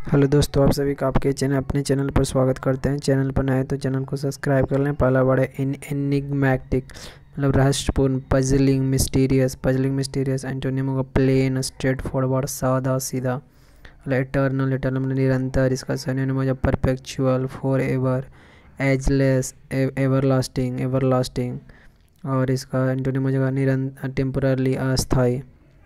Hello दोस्तों, आप सभी का आपके अपने चैनल पर स्वागत करते हैं। चैनल पर नए तो चैनल को सब्सक्राइब कर लें। पहला वर्ड है एनिग्मैटिक, मतलब रहस्यपूर्ण, पजलिंग मिस्टीरियस। एंटोनिम होगा प्लेन, स्ट्रेट फॉरवर्ड, सादा सीधा। मतलब इटर्नल मतलब निरंतर। इसका सिनोनिम हो जाए perpetual, forever, ageless, everlasting. और इसका एंटोनिम हो जाएगा निरंतर, टेम्पररी, अस्थायी।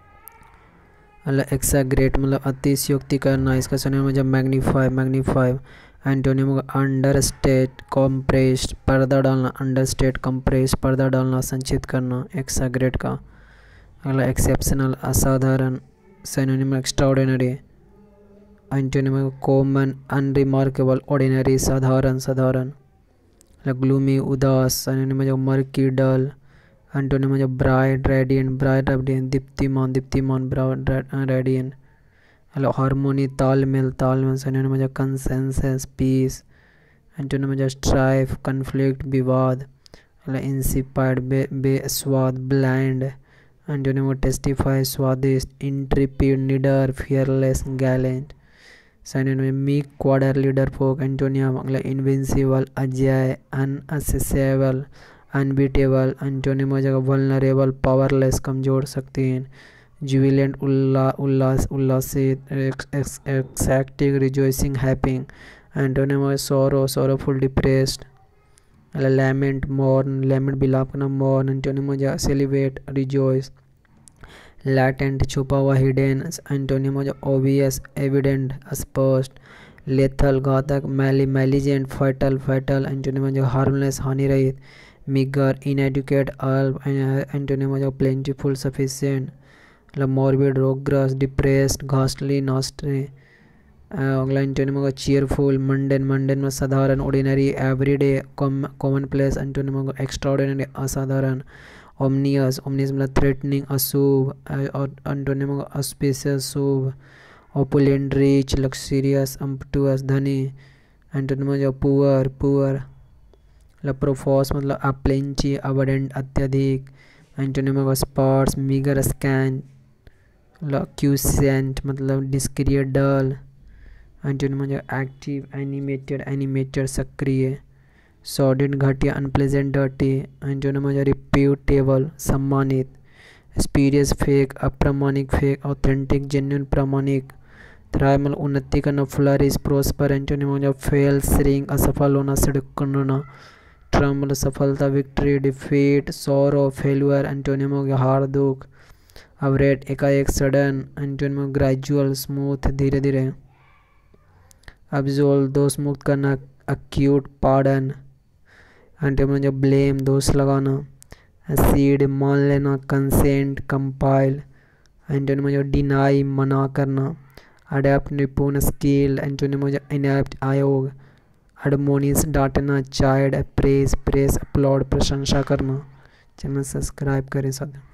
मतलब एक्साग्रेट मतलब अतिशयोक्ति करना। इसका सिनोनिम हो जाए मैग्नीफाई। एंटोनिम होगा अंडरस्टेट, कॉम्प्रेस्ड, पर्दा डालना। अंडरस्टेट, कंप्रेस्ड, पर्दा डालना, संचित करना, एक्साग्रेट का। अगला एक्सेप्शनल, असाधारण। Synonym extraordinary. एंटोनिम होगा कॉमन, अनरिमार्केबल, ऑर्डिनरी, साधारण। ग्लूमी, उदास। सिनोनिम हो जाए मर्की, डल। एंटोनिम हो जाए ब्राइट रेडियंट, दीप्तिमान, ब्राइट रेडियंट। हेलो हारमोनी, तालमेल। सिनोनिम हो जाए कंसेंसस, पीस। एंटोनिम हो जाए स्ट्राइफ, कन्फ्लिक्ट, विवाद। हेलो इंसिपाइड, बेस्वाद, ब्लैंड। एंटोनिम हो टेस्टिफाई, स्वादिष्ट, इंट्रिपिड, निडर, fearless, gallant. Synonym meek, cowardly, डरपोक। एंटोनियम मतलब इनविंसिबल, अजेय, अनअसेसेबल, अनबीटेबल। एंटोनिम हो जाएगा वल्नरेबल, पावरलेस, कमजोर, शक्तिहीन। जुबिलेंट, उल्लासित, एक्साइटिंग, रिजॉइसिंग, हैप्पी। एंटोनिम हो sorrowful, depressed. Lament, mourn, lament बिलाप करना, मॉर्न। एंटोनिम हो जाएगा सेलिब्रेट, रिजॉइस। लैटेंट, छुपा हुआ, हिडन। एंटोनिम हो जाए ऑब्वियस, एविडेंट, स्पष्ट। लेथल, घातक, मैलिजेंट, फैटल। एंटोनिम हो जाए हार्मलेस, हानि रहित। मिगर, इनएडुकेट, अल्प। एंटोनिम हो जाए प्लेंटीफुल, सफिशिएंट। मतलब मॉर्बिड, रोगग्रस्त, डिप्रेस्ड, घास्टली, नास्टी। अगला एंटोनिम होगा चीयरफुल, मंडेन में साधारण, ordinary, everyday, commonplace. Antonym होगा एक्स्ट्राऑर्डिनरी, असाधारण। ओमनियस मतलब थ्रेटनिंग, अशुभ। और एंटोनिम होगा ऑस्पिशियस, शुभ। ओपुलेंट, रिच, लक्सीरियस, अम्पटुअस, धनी। एंटोनिम हो जाए पुअर मतलब प्रोफोस मतलब अप्लेंची, अबडेंट, अत्यधिक। एंटोनिम होगा स्पार्स, मीगर, स्कैन। क्यूसेंट मतलब डिस्क्रिएट, डल। एंटोनिम हो जाएगा एक्टिव, एनिमेटेड, सक्रिय। सॉर्डेड, घटिया, अनप्लेजेंट, डर्टी। एंटोनिम हो जाएगा रिप्यूटेबल, सम्मानित। स्पीरियस, फेक, अप्रामाणिक, फेक। ऑथेंटिक, जेन्युइन, प्रामाणिक। थ्राइव मतलब उन्नति करना, फ्लरिश, प्रोस्पर। एंटोनिम हो जाएगा फेल, श्रिंक, असफल होना, सिड़कना। ट्रम्प मतलब सफलता, victory, defeat, sorrow, failure. Antonym हो गया हार, दुख। अवरेट, एकाएक, सडन। एंटोनिम ग्रेजुअल, स्मूथ, धीरे धीरे। अब्सोल्व, दोष मुक्त करना, अक्यूट, पार्डन। एंटोनिम जो ब्लेम, दोष लगाना। सीड, मान लेना, कंसेंट, कंपाइल। एंटोनिम जो डिनाई, मना करना। अडेप्ट, निपुण, स्किल। एंटोनिम जो इनेप्ट, अयोग। हारमोनियस, डांटना, चाइल्ड, प्रेस, अपलॉड, प्रशंसा करना। चैनल सब्सक्राइब करें सब।